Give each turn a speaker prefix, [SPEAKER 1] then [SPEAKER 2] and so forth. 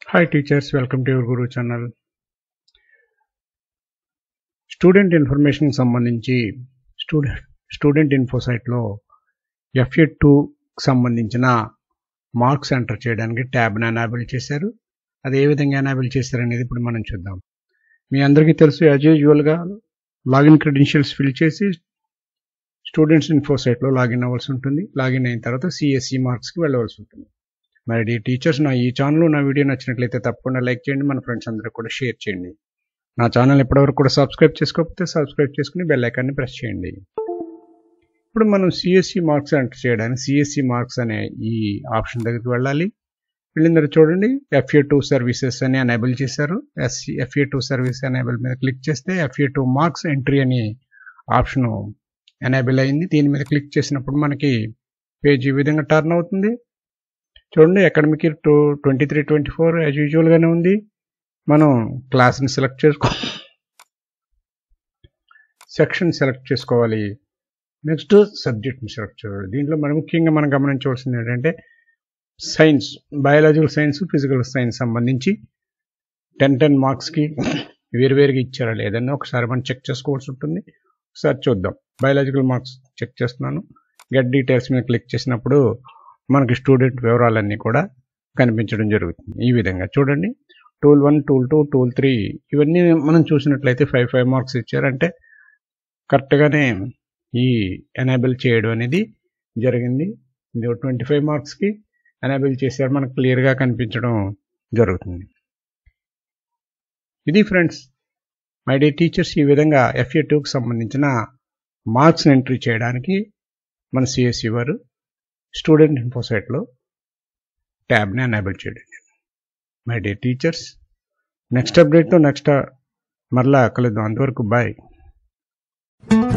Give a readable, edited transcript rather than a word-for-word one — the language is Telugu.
[SPEAKER 1] Hi teachers, welcome to your Guru channel. Student information సంబంధించి స్టూడెంట్ ఇన్ఫో సైట్లో FA-2 సంబంధించిన మార్క్స్ ఎంటర్ చేయడానికి ట్యాబ్ని ఎనేబుల్ చేశారు. అది ఏ విధంగా ఎనేబుల్ చేశారు అనేది ఇప్పుడు మనం చూద్దాం. మీ అందరికీ తెలుసు, యాజ్ యూజువల్గా లాగిన్ క్రెడెన్షియల్స్ ఫిల్ చేసి స్టూడెంట్స్ ఇన్ఫో సైట్లో లాగిన్ అవ్వాల్సి ఉంటుంది. లాగిన్ అయిన తర్వాత CSE మార్క్స్కి వెళ్ళవలసి ఉంటుంది. మరి టీచర్స్, ఈ ఛానల్ నా వీడియో నచ్చినట్లయితే తప్పకుండా లైక్ చేయండి, మన ఫ్రెండ్స్ అందరూ కూడా షేర్ చేయండి. నా ఛానల్ ఇప్పటివరకు కూడా సబ్స్క్రైబ్ చేసుకోకపోతే సబ్స్క్రైబ్ చేసుకుని బెల్ ఐకాన్ని ప్రెస్ చేయండి. ఇప్పుడు మనం CSE మార్క్స్ ఎంటర్ చేయడానికి CSE మార్క్స్ అనే ఈ ఆప్షన్ దగ్గరికి వెళ్ళాలి. వెళ్ళిన తర్వాత చూడండి, FA-2 సర్వీసెస్ అని ఎనేబుల్ చేశారు. FA-2 సర్వీస్ ఎనేబుల్ మీద క్లిక్ చేస్తే FA-2 మార్క్స్ ఎంట్రీ అని ఆప్షన్ ఎనేబుల్ అయింది. దీని మీద క్లిక్ చేసినప్పుడు మనకి పేజ్ ఈ విధంగా టర్న్ అవుతుంది. చూడండి, అకాడమిక్ ఇయర్ 23-24 యాజ్ యూజువల్గానే ఉంది. మనం క్లాస్ని సెక్షన్ సెలెక్ట్ చేసుకోవాలి. నెక్స్ట్ సబ్జెక్ట్ని సెలెక్ట్ చేయాలి. దీంట్లో ముఖ్యంగా మనం గమనించవలసింది ఏంటంటే, science, biological science, physical science సంబంధించి 10 మార్క్స్కి వేరువేరుగా ఇచ్చారా లేదని ఒకసారి మనం చెక్ చేసుకోవాల్సి ఉంటుంది. ఒకసారి చూద్దాం. బయాలజికల్ మార్క్స్ చెక్ చేస్తున్నాను. గెట్ డీటెయిల్స్ మీద క్లిక్ చేసినప్పుడు మనకి స్టూడెంట్ వివరాలన్నీ కూడా కనిపించడం జరుగుతుంది. ఈ విధంగా చూడండి, టూల్ 1, టూల్ 2, టూల్ 3 ఇవన్నీ మనం చూసినట్లయితే 5 మార్క్స్ ఇచ్చారంటే కరెక్ట్గానే ఈ ఎనేబుల్ చేయడం అనేది జరిగింది. 25 మార్క్స్కి ఎనేబుల్ చేశారు, మనకు క్లియర్గా కనిపించడం జరుగుతుంది. ఇది ఫ్రెండ్స్, మై డే టీచర్స్, ఈ విధంగా FA-2కి సంబంధించిన మార్క్స్ని ఎంట్రీ చేయడానికి మన CSE వారు స్టూడెంట్ ఇన్ఫో సైట్లో ట్యాబ్ని ఎనేబుల్ చేయడం. మై డే టీచర్స్, నెక్స్ట్ అప్డేట్తో మరలా కలుద్దాం. అంతవరకు బాయ్.